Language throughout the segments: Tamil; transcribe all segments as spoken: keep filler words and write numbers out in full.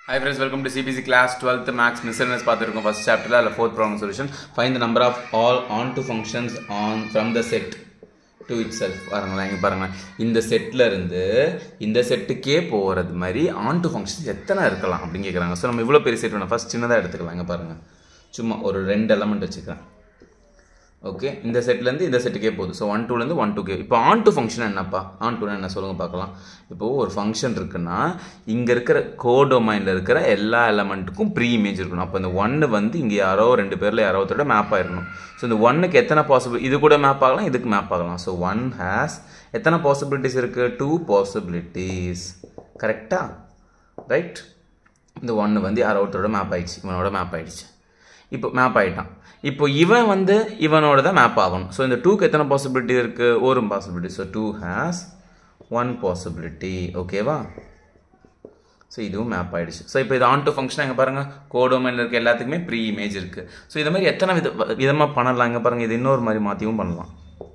Hi friends, welcome to C B C class twelfth Max Miscellaneous பார்த்திருக்கோம் first chapter ல fourth problem solution. Find the number of all onto functions on from the set to itself. பாருங்களா இங்க பாருங்க இந்த செட்ல இருந்து இந்த செட்டுக்கே போறது மாதிரி onto functions எத்தனை இருக்கலாம் அப்படி கேக்குறாங்க. சோ நம்ம இவ்வளவு பெரிய செட் வேணும். ஃபர்ஸ்ட் சின்னதா எடுத்துக்கலாம். இங்க பாருங்க. சும்மா ஒரு ரெண்டு எலிமெண்ட் வச்சுக்கலாம். ஓகே இந்த செட்ல இருந்து இந்த செட்டுக்கே போகுது. சோ one two ல இருந்து one two கே. இப்போ onto ஃபங்க்ஷன் என்னப்பா? onto னா என்ன சொல்லுங்க பார்க்கலாம். இப்போ ஒரு ஃபங்க்ஷன் இருக்குன்னா இங்க இருக்கிற கோடொமைன்ல இருக்கிற எல்லா எலிமெண்ட்டுக்கும் ப்ரீ இமேஜ் இருக்கணும். அப்ப இந்த one வந்து இங்க யாரோ ரெண்டு பேர்ல யாரோ ஒருத்தரோட மேப் ஆயிரணும். சோ இந்த one க்கு எத்தனை பாசிபிள் இது கூட மேப் ஆகலாம் இதுக்கு மேப் ஆகலாம். சோ one has எத்தனை பாசிபிலிட்டிஸ் இருக்கு? two possibilities. கரெக்ட்டா? ரைட்? இந்த one வந்து யாரோ ஒருத்தரோட மேப் ஆயிடுச்சு. இவனோட மேப் ஆயிடுச்சு. இப்போ மேப் ஆயிட்டான். இப்போ இவன் வந்து இவனோட தான் மேப் ஆகணும். ஸோ இந்த டூக்கு எத்தனை பாசிபிலிட்டி இருக்கு? ஒரு possibility. So two has one possibility. ஓகேவா? ஸோ இதுவும் மேப் ஆயிடுச்சு. ஸோ இப்போ இது ஆன்டு ஃபங்க்ஷன் எங்கே பாருங்க கோடொமைன்ல இருக்க எல்லாத்துக்குமே ப்ரீ இமேஜ் இருக்கு. ஸோ இது மாதிரி எத்தனை வித விதமாக பண்ணலாம் இங்கே பாருங்க. இது இன்னொரு மாதிரி மாற்றியும் பண்ணலாம்.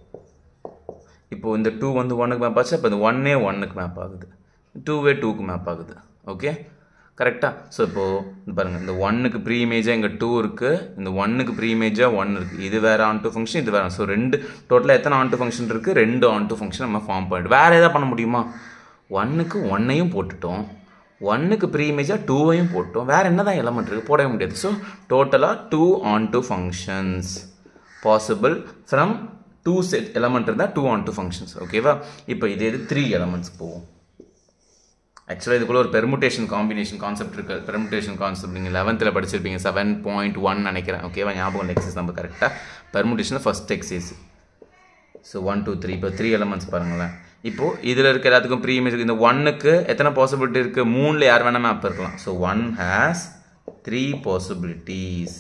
இப்போ இந்த டூ வந்து ஒன்னுக்கு மேப் ஆச்சு. அப்போ இந்த ஒன்னே ஒன்னுக்கு மேப் ஆகுது. டூவே டூக்கு மேப் ஆகுது. ஓகே கரெக்டா? ஸோ இப்போது பாருங்கள் இந்த ஒன்னுக்கு ப்ரீ இமேஜாக இங்கே டூ இருக்குது. இந்த ஒன்னுக்கு ப்ரீ இமேஜாக ஒன் இருக்குது. இது வேறு ஆன்டு ஃபங்க்ஷன் இது வேறு. ஸோ ரெண்டு டோட்டலாக எத்தனை ஆன்டு ஃபங்க்ஷன் இருக்குது? ரெண்டு ஆன்டு ஃபங்க்ஷன் நம்ம ஃபார்ம் பண்ணிட்டு வேறு எதாவது பண்ண முடியுமா? ஒன்னுக்கு ஒன்னையும் போட்டுட்டோம், ஒன்னுக்கு ப்ரீ இமேஜாக டூவையும் போட்டோம். வேறு என்ன தான் எலமெண்ட் இருக்குது? போடவே முடியாது. ஸோ டோட்டலாக two onto functions possible from two set element இருந்தால் டூ ஆன்டு ஃபங்க்ஷன்ஸ். ஓகேவா? இப்போ இதே இது த்ரீ எலமெண்ட்ஸ் போகும். ஆக்சுவலாக இதுக்குள்ள ஒரு பெர்முட்டேஷன் காம்பினேஷன் கான்செப்ட் இருக்குது. பெர்முட்டேஷன் கான்செப்ட் நீங்கள் லெவன்த்தில் படிச்சிருப்பீங்க. செவன் பாயிண்ட் ஒன் நினைக்கிறேன். ஓகேவா? ஞாபகம் எக்ஸைஸ் நம்ம கரெக்டாக permutation first exercise. So one two three இப்போ த்ரீ எலமெண்ட்ஸ் பாருங்களேன். இப்போது இதில் இருக்க எல்லாத்துக்கும் ப்ரீ இமேஜ் இந்த ஒன்னுக்கு எத்தனை பாசிபிலிட்டி இருக்குது? மூணில் யார் வேணால் மேப் இருக்கலாம். So one has three possibilities.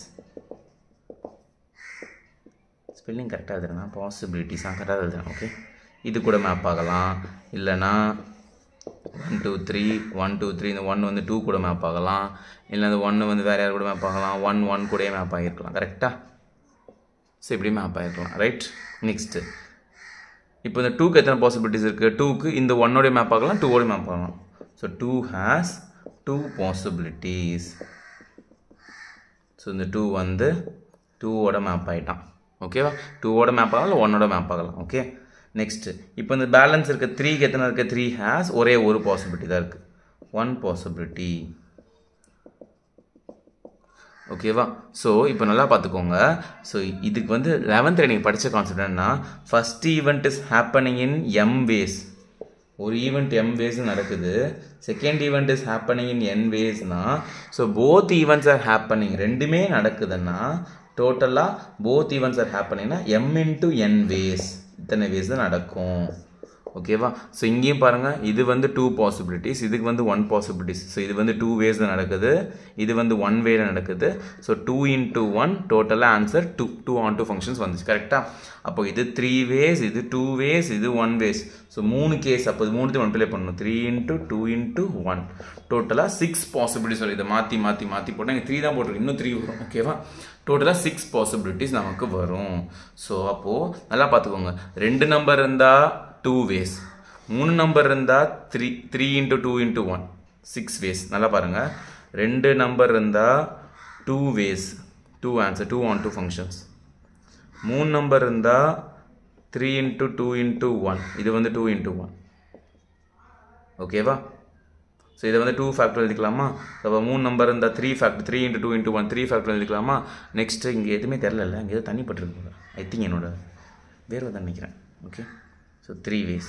Spelling கரெக்டாக எழுதுறேன்னா பாசிபிலிட்டிஸ் தான் கரெக்டாக எழுதுறேன். ஓகே இது கூட மேப் ஆகலாம். இல்லைனா one two three one two three இந்த ஒன் வந்து டூ கூட மேப் ஆகலாம். இல்லை அந்த ஒன்று வந்து வேறு யார் கூட மேப் ஆகலாம்? ஒன் ஒன் கூட மேப் ஆகிருக்கலாம். கரெக்டாக? ஸோ இப்படி மேப் ஆகிருக்கலாம். ரைட்? நெக்ஸ்ட்டு இப்போ இந்த டூக்கு எத்தனை பாசிபிலிட்டிஸ் இருக்குது? டூக்கு இந்த ஒன்னோடைய மேப் ஆகலாம், டூவோட மேப் ஆகலாம். So two has two possibilities. So இந்த டூ வந்து டூவோட மேப் ஆகிட்டான். ஓகேவா? டூவோட மேப் ஆகலாம் இல்லை ஒன்னோட மேப் ஆகலாம். ஓகே நெக்ஸ்ட்டு இப்போ இந்த பேலன்ஸ் இருக்க த்ரீக்கு எத்தனை இருக்குது? த்ரீ ஹேஸ் ஒரே ஒரு பாசிபிலிட்டி தான் இருக்குது. One possibility. ஓகேவா? ஸோ இப்போ நல்லா பார்த்துக்கோங்க. ஸோ இதுக்கு வந்து லெவன்த்தில் நீங்கள் படித்த கான்செப்ட் என்னன்னா first event is happening in M ways. ஒரு ஈவெண்ட் எம் வேஸ் நடக்குது. Second event is happening in N வேஸ்னா so both events are happening ரெண்டுமே நடக்குதுன்னா டோட்டலாக போத் ஈவெண்ட்ஸ் ஆர் ஹேப்பனிங்னா எம் இன்டு என் வேஸ் இத்தனை வேஸ் தான் நடக்கும். ஓகேவா? ஸோ இங்கேயும் பாருங்கள் இது வந்து டூ பாசிபிலிட்டிஸ், இதுக்கு வந்து ஒன் பாசிபிலிட்டிஸ். ஸோ இது வந்து டூ வேஸ் தான் நடக்குது, இது வந்து ஒன் வேல நடக்குது. ஸோ டூ இன்ட்டு ஒன் டோட்டலாக answer two two on two functions வந்துச்சு. கரெக்டாக? அப்போ இது த்ரீ வேஸ், இது டூ வேஸ், இது ஒன் வேஸ். ஸோ மூணு கேஸ். அப்போ இது மூணுத்தையும் ஒன் ப்ளே பண்ணணும். Three into two into one டோட்டலாக சிக்ஸ் பாசிபிலிட்டிஸ் வரும். இதை மாற்றி மாற்றி மாற்றி போட்டால் இங்கே த்ரீ தான் போட்டிருக்கு, இன்னும் த்ரீ வரும். ஓகேவா? டோட்டலாக சிக்ஸ் பாசிபிலிட்டிஸ் நமக்கு வரும். ஸோ அப்போது நல்லா பார்த்துக்கோங்க. ரெண்டு நம்பர் இருந்தால் டூ வேஸ், மூணு நம்பர் இருந்தால் three three into two into one six ways. நல்லா பாருங்கள். ரெண்டு நம்பர் இருந்தால் two ways, two answer two on two functions. மூணு நம்பர் இருந்தால் three into two into one இது வந்து டூ இன்ட்டு ஒன். ஓகேவா? ஸோ இதை வந்து டூ ஃபேக்டர் எழுதிக்கலாமா? அப்போ மூணு நம்பர் இருந்தால் three factor three into two into one three factor எழுதிக்கலாமா? நெக்ஸ்ட்டு இங்கே எதுவுமே தெரில, இங்கே எதுவும் தண்ணி பட்டுருக்கு. ஐ திங்க் என்னோட வேர்வை தான் நினைக்கிறேன். Okay so three ways.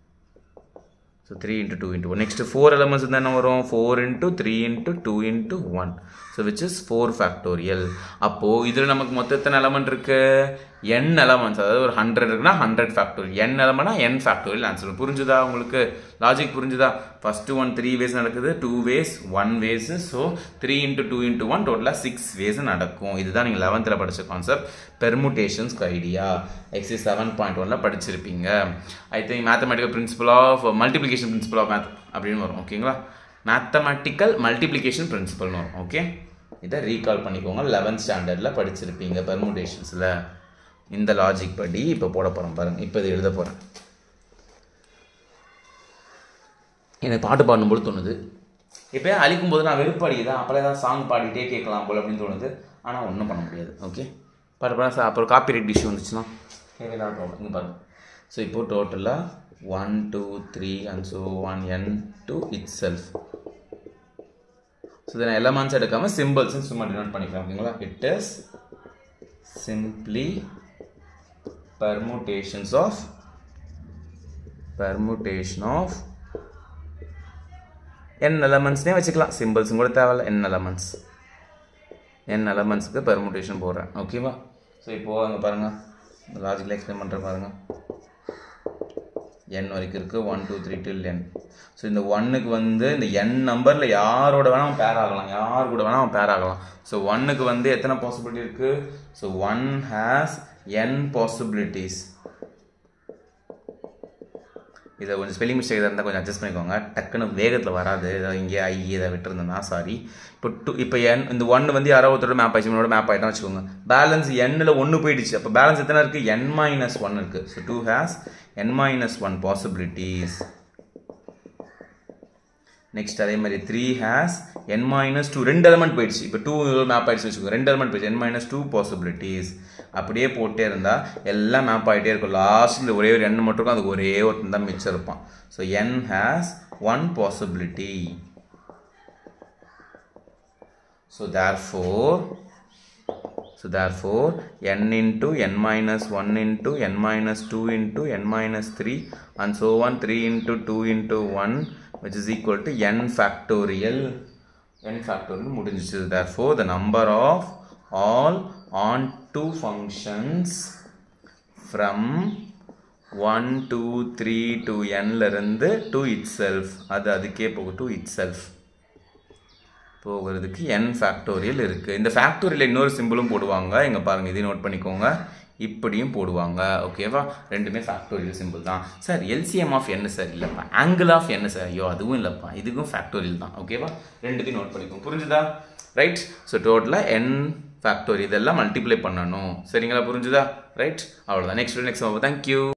So three into two into one. Next four elements இருந்தால் என்ன வரும்? Four into three into two into one. So which is four factorial. அப்போது இதில் நமக்கு மொத்தம் எத்தனை எலமெண்ட் இருக்குது? N elements. அதாவது ஒரு ஹண்ட்ரட் இருக்குன்னா ஹண்ட்ரட் ஃபேக்டோரியல். என் எலமெண்ட்னா என் ஃபேக்டோரியல் ஆன்சர். புரிஞ்சுதா உங்களுக்கு? லாஜிக் புரிஞ்சுதா? ஃபஸ்ட்டு ஒன் த்ரீ வேஸ் நடக்குது, two ways one ways. So three into two into one டோட்டலாக சிக்ஸ் வேஸ் நடக்கும். இதுதான் நீங்கள் லெவன்த்தில் படித்த கான்செப்ட் பெர்முட்டேஷன்ஸ்க்கு ஐடியா. எக்ஸைஸ் செவன் பாயிண்ட் ஒன்ல படிச்சிருப்பீங்க. I think mathematical principle of multiplication principle of math அப்படின்னு வரும். ஓகேங்களா? மேத்தமெட்டிக்கல் மல்டிப்ளிகேஷன் பிரின்சிபல்னு வரும். ஓகே இதை ரீகால் பண்ணிக்கோங்க. லெவன்த் ஸ்டாண்டர்டில் படிச்சிருப்பீங்க பெர்முட்டேஷன்ஸில். இந்த லாஜிக் படி இப்போ போட போகிறோம் பாருங்கள். இப்போ இது எழுத போகிறேன். எனக்கு பாட்டு பாடும்போது தோணுது இப்போ அழிக்கும் போது நான் வெறுப்படிக்குதா அப்போல்லாம் ஏதாவது சாங் பாடிட்டே கேட்கலாம் போல் அப்படின்னு தோணுது. ஆனால் ஒன்றும் பண்ண முடியாது. ஓகே பாட்டு சார் அப்புறம் காப்பி ரைட் இஷ்யூ வந்துச்சுன்னா தேவையில்லாத ப்ராப்ளம். இங்கே பாருங்கள். ஸோ இப்போது டோட்டலாக one two three and so one N to itself. So இதை நான் எலமெண்ட்ஸ் எடுக்காமல் சிம்பிள்ஸ்ன்னு சும்மா டினோட் பண்ணிக்கலாம். ஓகேங்களா? It is simply permutations of permutation of n elements ने வச்சுக்கலாம். symbols கூட தேவையில்லை. n elements n elementsக்கு permutation போடுறேன். ஓகேவா? ஸோ இப்போ அங்கே பாருங்கள் லாஜிக்கல் எக்ஸ்பிளைன் பண்ணுற பாருங்கள். n வரைக்கும் இருக்குது one two three till n. So இந்த ஒன்னுக்கு வந்து இந்த n நம்பரில் யாரோட வேணால் அவன் பேர் ஆகலாம், யார் கூட வேணால் அவன் பேர் ஆகலாம். ஸோ ஒன்னுக்கு வந்து எத்தனை பாசிபிலிட்டி இருக்குது? So one has n possibilities. இதை கொஞ்சம் ஸ்பெல்லிங் மிஸ்டேக் இருந்தால் கொஞ்சம் அட்ஜஸ்ட் பண்ணிக்கோங்க. டக்குன்னு வேகத்தில் வராது. ஏதாவது இங்கே ஐ இதை விட்டுருந்தேன்னா சாரி. இப்போ டூ இப்போ என் இந்த ஒன்று வந்து யாரோ ஒருத்தரோட மேப் ஆயிடுச்சு, என்னோட மேப் ஆகிட்டான்னு வச்சுக்கோங்க. பேலன்ஸ் எண்ணில் ஒன்று போயிடுச்சு. அப்போ பேலன்ஸ் எத்தனை இருக்குது? என் மைனஸ் ஒன் இருக்குது. So two has N minus one possibilities. Next அதே மாதிரி three has N minus two. ரெண்டு எலமெண்ட் போயிடுச்சு. இப்போ டூ மேப் ஆயிடுச்சு வச்சுக்கோங்க. ரெண்டு எலமெண்ட் போயிடுச்சு. N minus two possibilities. அப்படியே போட்டே இருந்தால் எல்லாம் மேப் ஆகிட்டே இருக்கும். லாஸ்ட்டில் ஒரே ஒரு எண் மட்டும் இருக்கும். அதுக்கு ஒரே ஒருத்தன் தான் மிச்சம் இருப்பான். So N has one possibility. So therefore so therefore n into n minus one into n minus two into n minus three and so on three into two into one which is equal to n factorial. n factorial முடிஞ்சிச்சு. Therefore the number of all onto functions from one two three to n ல இருந்து to itself, அது அதுக்கே போகும் to itself போகிறதுக்கு n ஃபேக்டோரியல் இருக்குது. இந்த ஃபேக்டோரியல் இன்னொரு சிம்பிளும் போடுவாங்க. இங்கே பாருங்கள், இதையும் நோட் பண்ணிக்கோங்க. இப்படியும் போடுவாங்க. ஓகேவா? ரெண்டுமே ஃபேக்டோரியல் சிம்பிள் தான். சார் எல்சிஎம் ஆஃப் என்ன சார்? இல்லைப்பா. ஆங்கிள் ஆஃப் என்ன சார்? ஐயோ அதுவும் இல்லைப்பா. இதுக்கும் ஃபேக்டோரியல் தான். ஓகேவா? ரெண்டுத்தையும் நோட் பண்ணிக்கோங்க. புரிஞ்சுதா? ரைட். ஸோ டோட்டலாக n ஃபேக்டோரியல் இதெல்லாம் மல்டிப்ளை பண்ணணும். சரிங்களா? புரிஞ்சுதா? ரைட். அவ்வளோதான். Next next thank you.